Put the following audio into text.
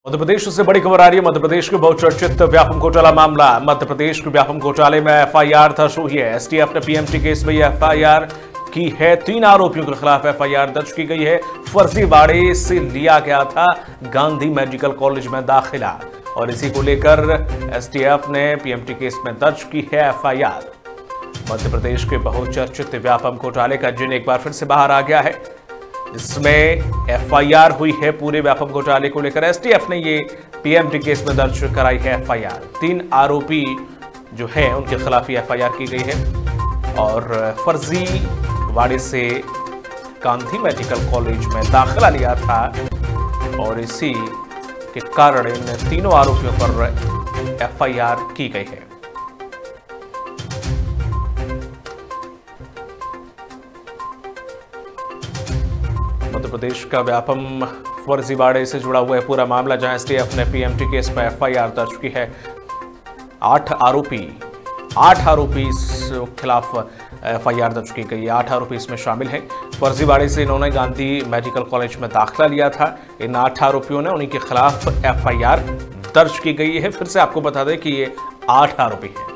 मध्य प्रदेश से बड़ी खबर आ रही है। मध्य प्रदेश के बहुचर्चित व्यापम घोटाला मामला। मध्य प्रदेश के व्यापम घोटाले में एफआईआर दर्ज हुई है। एसटीएफ ने पीएमटी केस में एफआईआर की है। 3 आरोपियों के खिलाफ एफआईआर दर्ज की गई है। फर्जीवाड़े से लिया गया था गांधी मेडिकल कॉलेज में दाखिला और इसी को लेकर एसटीएफ ने पीएमटी केस में दर्ज की है एफआईआर। मध्य प्रदेश के बहुचर्चित व्यापम घोटाले का जिन एक बार फिर से बाहर आ गया है। इसमें एफआईआर हुई है पूरे व्यापम घोटाले को लेकर। एसटीएफ ने ये पीएमटी केस में दर्ज कराई है एफआईआर। 3 आरोपी जो हैं उनके खिलाफ ये एफआईआर की गई है और फर्जीवाड़े से गांधी मेडिकल कॉलेज में दाखिला लिया था और इसी के कारण इन तीनों आरोपियों पर एफआईआर की गई है। मध्य प्रदेश का व्यापम फर्जीवाड़े से जुड़ा हुआ है पूरा मामला, जहां एसटीएफ ने पीएमटी केस पर एफआईआर दर्ज की है। 8 आरोपी खिलाफ एफआईआर दर्ज की गई है। 8 आरोपी इसमें शामिल हैं। फर्जीवाड़े से इन्होंने गांधी मेडिकल कॉलेज में दाखिला लिया था। इन 8 आरोपियों ने उन्हीं के खिलाफ एफआईआर दर्ज की गई है। फिर से आपको बता दें कि ये 8 आरोपी हैं।